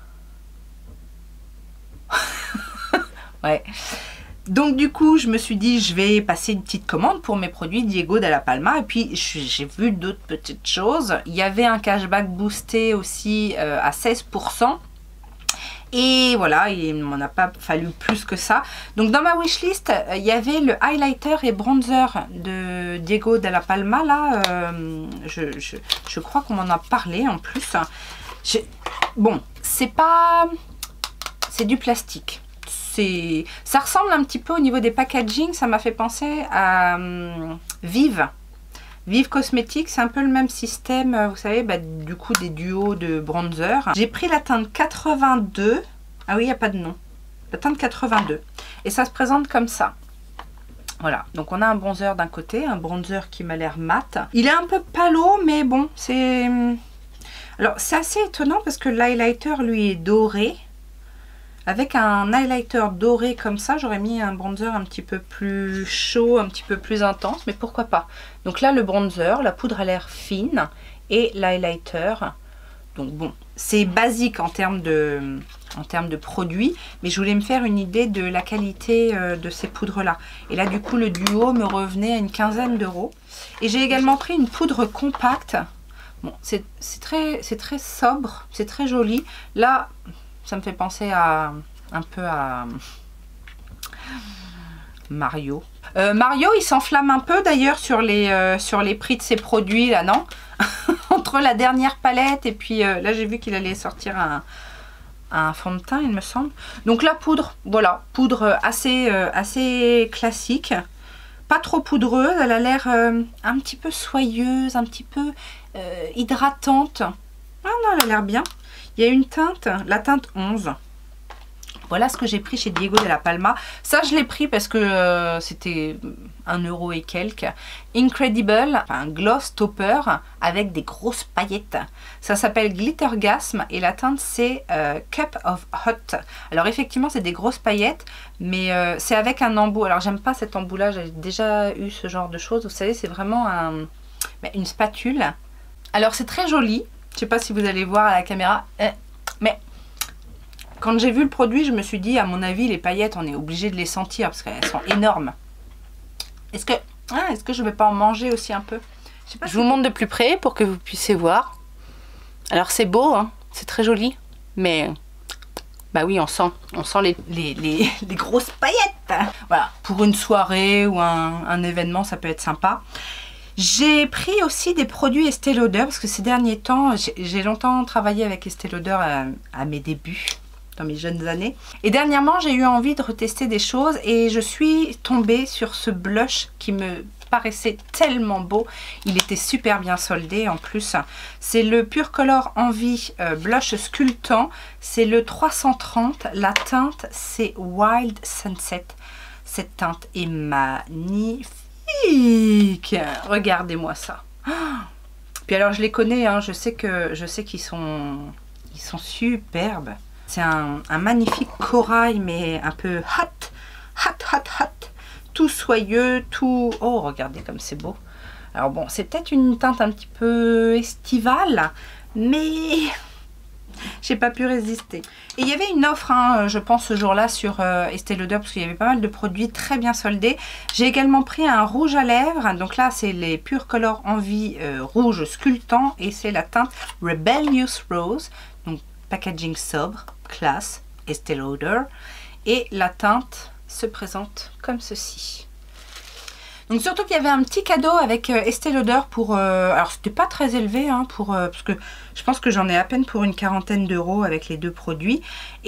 Ouais. Donc du coup, je me suis dit, je vais passer une petite commande pour mes produits Diego Dalla Palma. Et puis, j'ai vu d'autres petites choses. Il y avait un cashback boosté aussi euh, à seize pour cent. Et voilà, il ne m'en a pas fallu plus que ça. Donc dans ma wishlist, il y avait le highlighter et bronzer de Diego Dalla Palma. Là, euh, je, je, je crois qu'on m'en a parlé en plus. Je, bon, c'est pas... C'est du plastique. Ça ressemble un petit peu au niveau des packaging, ça m'a fait penser à hum, Vive. Vive Cosmetics, c'est un peu le même système, vous savez, bah, du coup des duos de bronzer. J'ai pris la teinte quatre-vingt-deux, ah oui, il n'y a pas de nom, la teinte quatre-vingt-deux. Et ça se présente comme ça. Voilà, donc on a un bronzer d'un côté, un bronzer qui m'a l'air mat. Il est un peu palo, mais bon, c'est... Alors c'est assez étonnant parce que l'highlighter, lui, est doré. Avec un highlighter doré comme ça, j'aurais mis un bronzer un petit peu plus chaud, un petit peu plus intense, mais pourquoi pas. Donc là, le bronzer, la poudre a l'air fine, et l'highlighter. Donc bon, c'est basique en termes de, en termes de produits, mais je voulais me faire une idée de la qualité euh, de ces poudres-là. Et là, du coup, le duo me revenait à une quinzaine d'euros. Et j'ai également pris une poudre compacte. Bon, c'est très, c'est très sobre, c'est très joli. Là... Ça me fait penser à un peu à Mario. Euh, Mario, il s'enflamme un peu d'ailleurs sur, les, euh, sur les prix de ses produits, là, non? Entre la dernière palette et puis euh, là, j'ai vu qu'il allait sortir un, un fond de teint, il me semble. Donc la poudre, voilà, poudre assez, euh, assez classique. Pas trop poudreuse, elle a l'air euh, un petit peu soyeuse, un petit peu euh, hydratante. Ah non, elle a l'air bien. Il y a une teinte, la teinte onze. Voilà ce que j'ai pris chez Diego Dalla Palma. Ça, je l'ai pris parce que euh, c'était un euro et quelques. Incredible, un gloss topper avec des grosses paillettes. Ça s'appelle Glittergasm et la teinte, c'est euh, Cup of Hot. Alors, effectivement, c'est des grosses paillettes, mais euh, c'est avec un embout. Alors, j'aime pas cet embout-là. J'ai déjà eu ce genre de choses. Vous savez, c'est vraiment un, une spatule. Alors, c'est très joli. Je sais pas si vous allez voir à la caméra, mais quand j'ai vu le produit, je me suis dit, à mon avis, les paillettes, on est obligé de les sentir parce qu'elles sont énormes. Est-ce que, ah, est-ce que je vais pas en manger aussi un peu? Je sais pas. Je si vous montre de plus près pour que vous puissiez voir. Alors c'est beau, hein, c'est très joli, mais bah oui, on sent, on sent les, les, les, les grosses paillettes. Voilà, pour une soirée ou un, un événement, ça peut être sympa. J'ai pris aussi des produits Estée Lauder parce que ces derniers temps, j'ai longtemps travaillé avec Estée Lauder à, à mes débuts, dans mes jeunes années. Et dernièrement, j'ai eu envie de retester des choses et je suis tombée sur ce blush qui me paraissait tellement beau. Il était super bien soldé en plus. C'est le Pure Color Envie euh, Blush Sculptant. C'est le trois cent trente. La teinte, c'est Wild Sunset. Cette teinte est magnifique. Regardez-moi ça. Puis alors, je les connais, hein, je sais que je sais qu'ils sont, ils sont superbes. C'est un, un magnifique corail, mais un peu hot, hot, hot, hot. Tout soyeux, tout... Oh, regardez comme c'est beau. Alors bon, c'est peut-être une teinte un petit peu estivale, mais j'ai pas pu résister. Et il y avait une offre, hein, je pense, ce jour-là sur euh, Estée Lauder, parce qu'il y avait pas mal de produits très bien soldés. J'ai également pris un rouge à lèvres. Donc là, c'est les Pure Color Envie euh, rouge sculptant, et c'est la teinte Rebellious Rose. Donc packaging sobre, classe, Estée Lauder. Et la teinte se présente comme ceci. Donc surtout qu'il y avait un petit cadeau avec euh, Estée Lauder pour... Euh, alors c'était pas très élevé, hein, pour, euh, parce que je pense que j'en ai à peine pour une quarantaine d'euros avec les deux produits.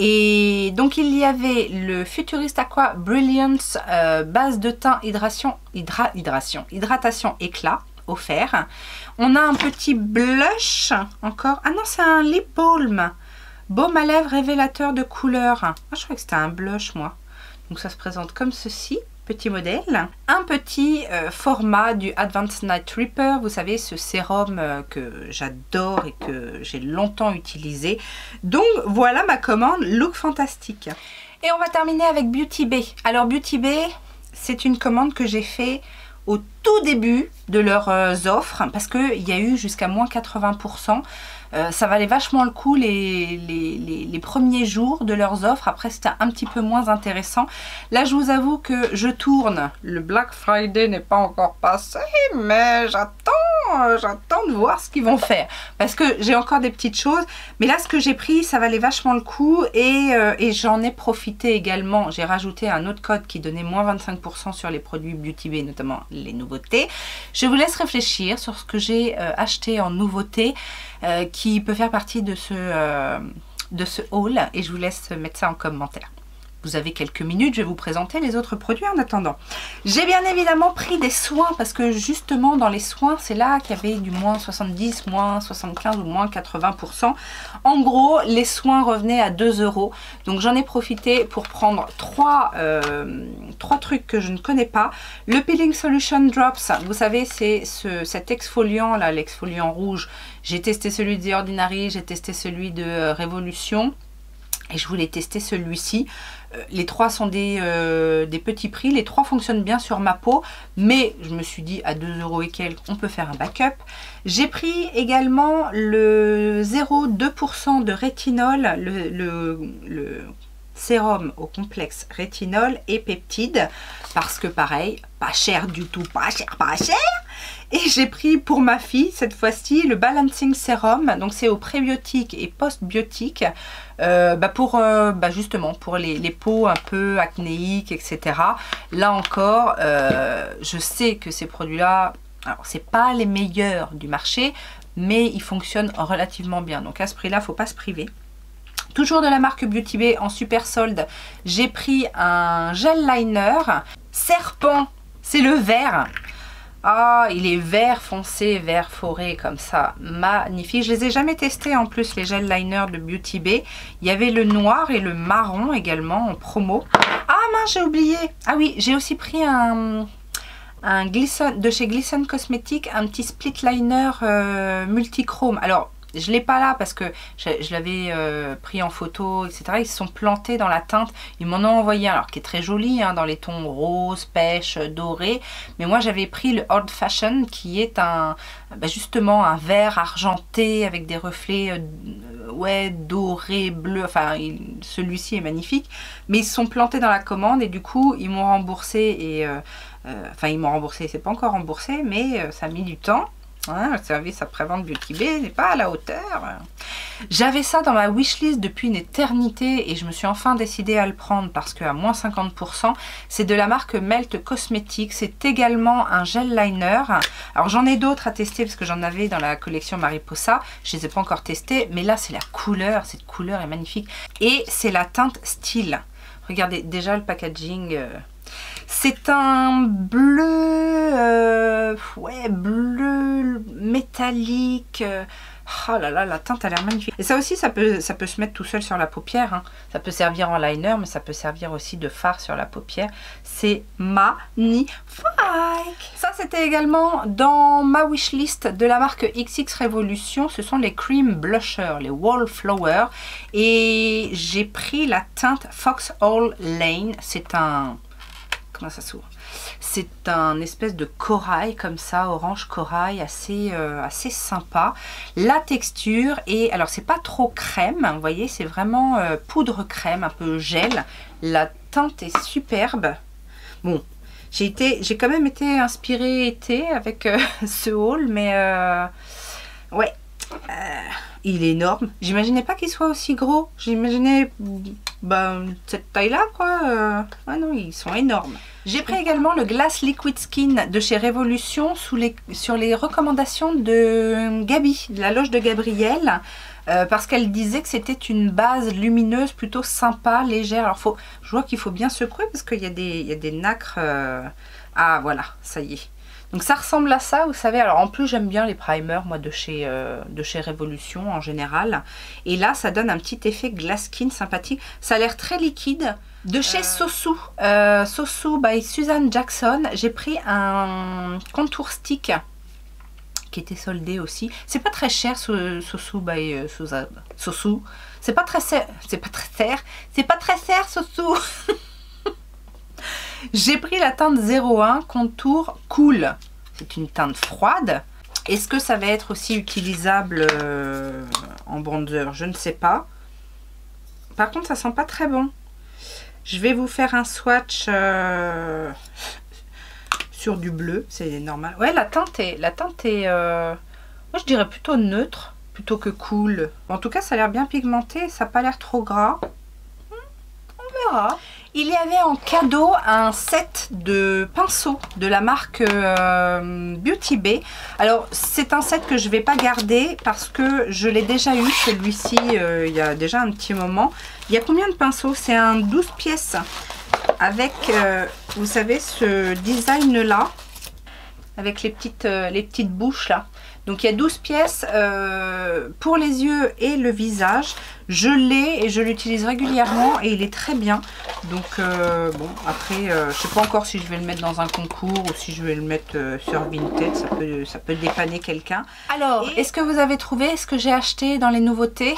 Et donc il y avait le Futurist Aqua Brilliance euh, base de teint hydration, hydra, hydration, hydratation éclat offert. On a un petit blush encore. Ah non, c'est un lip balm. Baume à lèvres révélateur de couleur. Ah, je croyais que c'était un blush, moi. Donc ça se présente comme ceci, petit modèle. Un petit euh, format du Advanced Night Repair, vous savez, ce sérum euh, que j'adore et que j'ai longtemps utilisé. Donc voilà ma commande Look Fantastique. Et on va terminer avec Beauty Bay. Alors Beauty Bay, c'est une commande que j'ai fait au tout début de leurs euh, offres, parce qu'il y a eu jusqu'à moins quatre-vingts pour cent. Euh, ça valait vachement le coup les, les, les, les premiers jours de leurs offres. Après, c'était un petit peu moins intéressant. Là, je vous avoue que je tourne. Le Black Friday n'est pas encore passé, mais j'attends, euh, j'attends de voir ce qu'ils vont faire. Parce que j'ai encore des petites choses. Mais là, ce que j'ai pris, ça valait vachement le coup. Et, euh, et j'en ai profité également. J'ai rajouté un autre code qui donnait moins vingt-cinq pour cent sur les produits Beauty Bay, notamment les nouveautés. Je vous laisse réfléchir sur ce que j'ai euh, acheté en nouveautés. Euh, qui peut faire partie de ce, euh, de ce haul, et je vous laisse mettre ça en commentaire. Vous avez quelques minutes, je vais vous présenter les autres produits en attendant. J'ai bien évidemment pris des soins, parce que justement dans les soins, c'est là qu'il y avait du moins soixante-dix, moins soixante-quinze ou moins quatre-vingts pour cent. En gros, les soins revenaient à deux euros. Donc j'en ai profité pour prendre trois, euh, trois trucs que je ne connais pas. Le Peeling Solution Drops, vous savez, c'est ce, cet exfoliant là, l'exfoliant rouge. J'ai testé celui de The Ordinary, j'ai testé celui de euh, Révolution. Et je voulais tester celui-ci. Euh, les trois sont des, euh, des petits prix. Les trois fonctionnent bien sur ma peau. Mais je me suis dit, à deux euros et quelques, on peut faire un backup. J'ai pris également le zéro virgule deux pour cent de rétinol. Le, le, le sérum au complexe rétinol et peptides. Parce que pareil, pas cher du tout. Pas cher, pas cher. Et j'ai pris pour ma fille, cette fois-ci, le Balancing Serum. Donc c'est au prébiotique et post-biotique. Euh, bah pour euh, bah justement pour les, les peaux un peu acnéiques, et cetera. Là encore, euh, je sais que ces produits-là, alors c'est pas les meilleurs du marché, mais ils fonctionnent relativement bien. Donc à ce prix-là, faut pas se priver. Toujours de la marque Beauty Bay en super solde, j'ai pris un gel liner Serpent. C'est le vert. Ah, il est vert foncé, vert forêt comme ça, magnifique. Je les ai jamais testés en plus, les gel liners de Beauty Bay. Il y avait le noir et le marron également en promo. Ah mince, j'ai oublié. Ah oui, j'ai aussi pris un, un Glisten, de chez Glisten Cosmetics, un petit split liner euh, multichrome. Alors, je ne l'ai pas là parce que je, je l'avais euh, pris en photo, et cetera. Ils se sont plantés dans la teinte. Ils m'en ont envoyé un, alors qui est très joli, hein, dans les tons rose, pêche, doré. Mais moi, j'avais pris le Old Fashion, qui est un, bah, justement un vert argenté avec des reflets euh, ouais, doré, bleu. Enfin, celui-ci est magnifique. Mais ils se sont plantés dans la commande et du coup, ils m'ont remboursé. Et, euh, euh, enfin, ils m'ont remboursé. C'est pas encore remboursé, mais euh, ça a mis du temps. Hein, le service après-vente Beauty Bay n'est pas à la hauteur. J'avais ça dans ma wishlist depuis une éternité et je me suis enfin décidée à le prendre parce qu'à moins cinquante pour cent, c'est de la marque Melt Cosmetics. C'est également un gel liner. Alors j'en ai d'autres à tester parce que j'en avais dans la collection Mariposa. Je ne les ai pas encore testés, mais là c'est la couleur. Cette couleur est magnifique. Et c'est la teinte Style. Regardez déjà le packaging. Euh, C'est un bleu, euh, ouais, bleu métallique. Oh là là, la teinte a l'air magnifique. Et ça aussi, ça peut, ça peut se mettre tout seul sur la paupière. Hein. Ça peut servir en liner, mais ça peut servir aussi de fard sur la paupière. C'est magnifique. Ça, c'était également dans ma wishlist de la marque X X Revolution. Ce sont les Cream Blushers, les Wallflower. Et j'ai pris la teinte Foxhole Lane. C'est un... Comment ça s'ouvre? C'est un espèce de corail comme ça, orange corail, assez, euh, assez sympa. La texture est, alors c'est pas trop crème, vous voyez, c'est vraiment euh, poudre crème, un peu gel. La teinte est superbe. Bon, j'ai été, j'ai quand même été inspirée été avec euh, ce haul, mais euh, ouais, euh, il est énorme. J'imaginais pas qu'il soit aussi gros. J'imaginais bah, cette taille-là, quoi. Euh, ah non, ils sont énormes. J'ai pris également le Glass Liquid Skin de chez Révolution sous les, sur les recommandations de Gabi, de la loge de Gabrielle, euh, parce qu'elle disait que c'était une base lumineuse plutôt sympa, légère. Alors faut, je vois qu'il faut bien secouer parce qu'il y a des, il y a des nacres. Euh... Ah voilà, ça y est. Donc ça ressemble à ça, vous savez. Alors en plus j'aime bien les primers, moi, de chez, euh, de chez Révolution en général. Et là ça donne un petit effet glass skin sympathique. Ça a l'air très liquide. De chez euh... Sosu, euh, Sosu by Suzanne Jackson, j'ai pris un contour stick qui était soldé aussi. C'est pas très cher, Sosu by euh, Suzanne. Sosu, c'est pas très cher, c'est pas très cher, c'est pas très cher, Sosu. J'ai pris la teinte zéro un contour cool. C'est une teinte froide. Est-ce que ça va être aussi utilisable euh, en bronzer? Je ne sais pas. Par contre, ça sent pas très bon. Je vais vous faire un swatch euh, sur du bleu, c'est normal. Ouais, la teinte est, la teinte est euh, moi je dirais plutôt neutre, plutôt que cool. En tout cas, ça a l'air bien pigmenté, ça n'a pas l'air trop gras. On verra. Il y avait en cadeau un set de pinceaux de la marque euh, Beauty Bay. Alors, c'est un set que je ne vais pas garder parce que je l'ai déjà eu, celui-ci, euh, il y a déjà un petit moment. Il y a combien de pinceaux? C'est un douze pièces avec, euh, vous savez, ce design-là, avec les petites, euh, les petites bouches là. Donc il y a douze pièces euh, pour les yeux et le visage. Je l'ai et je l'utilise régulièrement et il est très bien. Donc euh, bon, après euh, je sais pas encore si je vais le mettre dans un concours ou si je vais le mettre euh, sur Vinted. Ça peut, ça peut dépanner quelqu'un. Alors, est-ce que vous avez trouvé ce que j'ai acheté dans les nouveautés?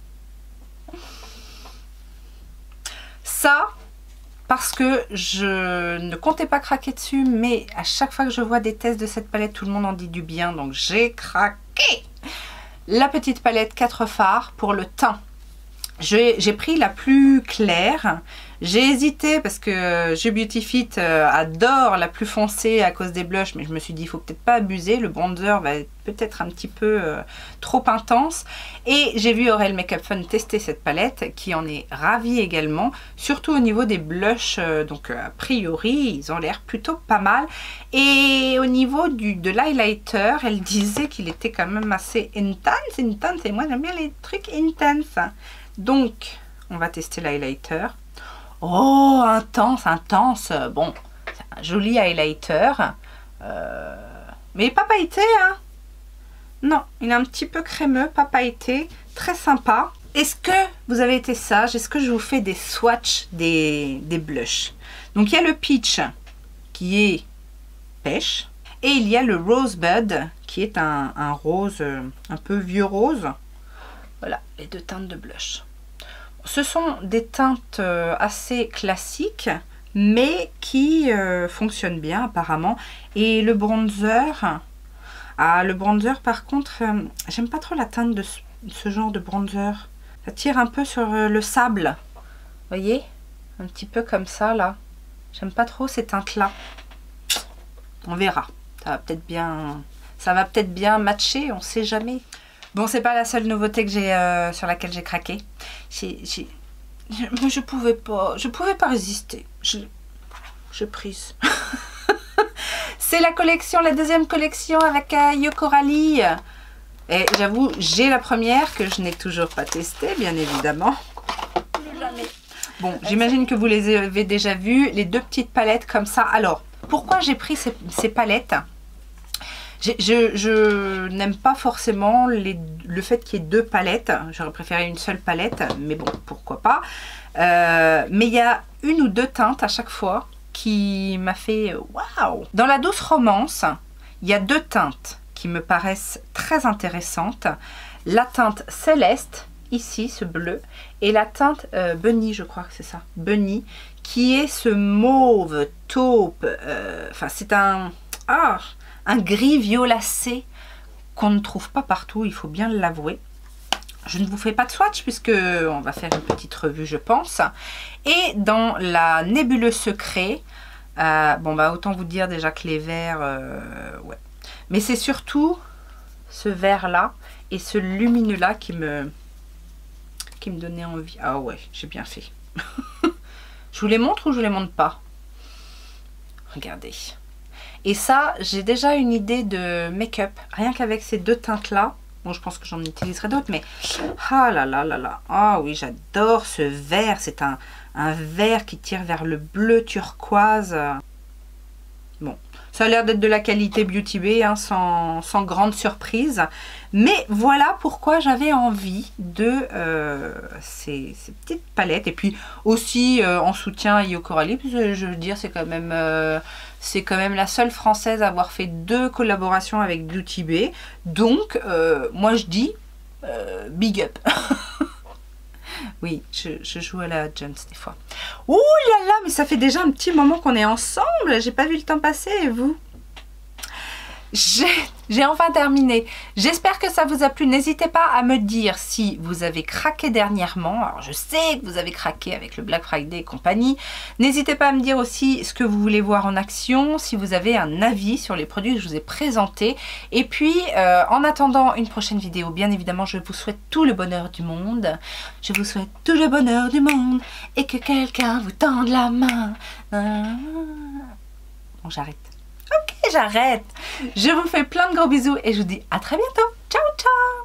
Ça, parce que je ne comptais pas craquer dessus, mais à chaque fois que je vois des tests de cette palette, tout le monde en dit du bien, donc j'ai craqué. La petite palette quatre fards pour le teint. J'ai pris la plus claire. J'ai hésité parce que G Beauty Fit euh, adore la plus foncée à cause des blushs, mais je me suis dit il faut peut-être pas abuser. Le bronzer va être peut-être un petit peu euh, trop intense. Et j'ai vu Aurel Makeup Fun tester cette palette qui en est ravie également, surtout au niveau des blushs. Euh, donc euh, a priori ils ont l'air plutôt pas mal. Et au niveau du, de l'highlighter, elle disait qu'il était quand même assez intense, intense. Et moi j'aime bien les trucs intenses. Donc on va tester l'highlighter. Oh, intense, intense. Bon, c'est un joli highlighter. Euh, mais pas pailleté, hein. Non, il est un petit peu crémeux, pas pailleté. Très sympa. Est-ce que vous avez été sage? Est-ce que je vous fais des swatchs des, des blushs? Donc, il y a le Peach qui est pêche. Et il y a le Rosebud qui est un, un rose, un peu vieux rose. Voilà, les deux teintes de blush. Ce sont des teintes assez classiques, mais qui euh, fonctionnent bien apparemment. Et le bronzer, ah, le bronzer par contre, euh, j'aime pas trop la teinte de ce, ce genre de bronzer. Ça tire un peu sur euh, le sable, voyez, un petit peu comme ça là. J'aime pas trop ces teintes là. On verra. Ça va peut-être bien, ça va peut-être bien matcher, on sait jamais. Bon, c'est pas la seule nouveauté que j'ai euh, sur laquelle j'ai craqué. J'ai, j'ai, je, je pouvais pas, je pouvais pas résister. Je, je prise. C'est la collection, la deuxième collection avec euh, Yoko Rally. Et j'avoue, j'ai la première que je n'ai toujours pas testée, bien évidemment. Plus jamais. Bon, j'imagine que vous les avez déjà vues, les deux petites palettes comme ça. Alors, pourquoi j'ai pris ces, ces palettes? Je, je, je n'aime pas forcément les, le fait qu'il y ait deux palettes. J'aurais préféré une seule palette, mais bon, pourquoi pas. Euh, mais il y a une ou deux teintes à chaque fois qui m'a fait waouh. Dans la douce romance, il y a deux teintes qui me paraissent très intéressantes. La teinte céleste, ici, ce bleu, et la teinte euh, Bunny, je crois que c'est ça, Bunny, qui est ce mauve taupe. Euh, enfin, c'est un... Ah, un gris violacé qu'on ne trouve pas partout, il faut bien l'avouer. Je ne vous fais pas de swatch puisque on va faire une petite revue, je pense. Et dans la nébuleuse secret, euh, bon bah autant vous dire déjà que les verts, euh, ouais. Mais c'est surtout ce vert là et ce lumineux là qui me, qui me donnait envie. Ah ouais, j'ai bien fait. Je vous les montre ou je vous les montre pas? Regardez. Et ça, j'ai déjà une idée de make-up, rien qu'avec ces deux teintes-là. Bon, je pense que j'en utiliserai d'autres, mais... Ah là là là là. Ah oui, j'adore ce vert. C'est un, un vert qui tire vers le bleu turquoise. Bon, ça a l'air d'être de la qualité Beauty Bay, hein, sans, sans grande surprise. Mais voilà pourquoi j'avais envie de euh, ces, ces petites palettes. Et puis aussi euh, en soutien à Io Coralie, parce que je veux dire, c'est quand même... Euh, c'est quand même la seule française à avoir fait deux collaborations avec Beauty Bay. Donc, euh, moi je dis euh, big up. Oui, je, je joue à la Jones des fois. Ouh là là, mais ça fait déjà un petit moment qu'on est ensemble. J'ai pas vu le temps passer, et vous? J'ai enfin terminé. J'espère que ça vous a plu. N'hésitez pas à me dire si vous avez craqué dernièrement. Alors je sais que vous avez craqué avec le Black Friday et compagnie. N'hésitez pas à me dire aussi ce que vous voulez voir en action, si vous avez un avis sur les produits que je vous ai présentés. Et puis euh, en attendant une prochaine vidéo, bien évidemment, je vous souhaite tout le bonheur du monde. Je vous souhaite tout le bonheur du monde et que quelqu'un vous tende la main. Bon, j'arrête. Ok, j'arrête. Je vous fais plein de gros bisous et je vous dis à très bientôt. Ciao, ciao.